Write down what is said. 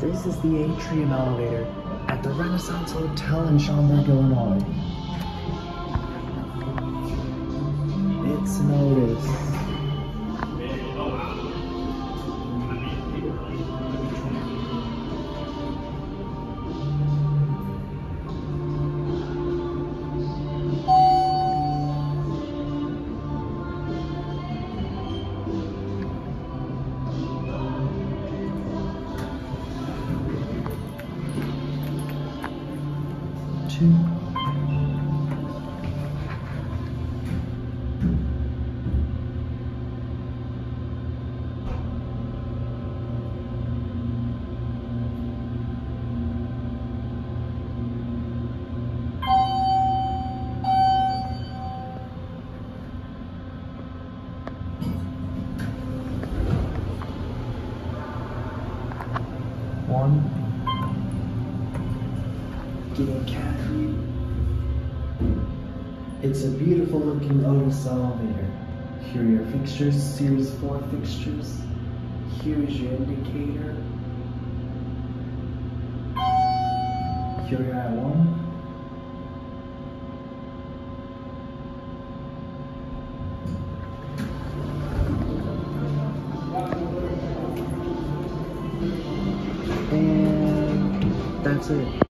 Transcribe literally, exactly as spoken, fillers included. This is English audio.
This is the Atrium elevator at the Renaissance Hotel in Schaumberg, Illinois. It's an Otis. Two. One. Getting cat. It's a beautiful looking Otis elevator. Here are your fixtures, series four fixtures. Here is your indicator. Here we are at one. And that's it.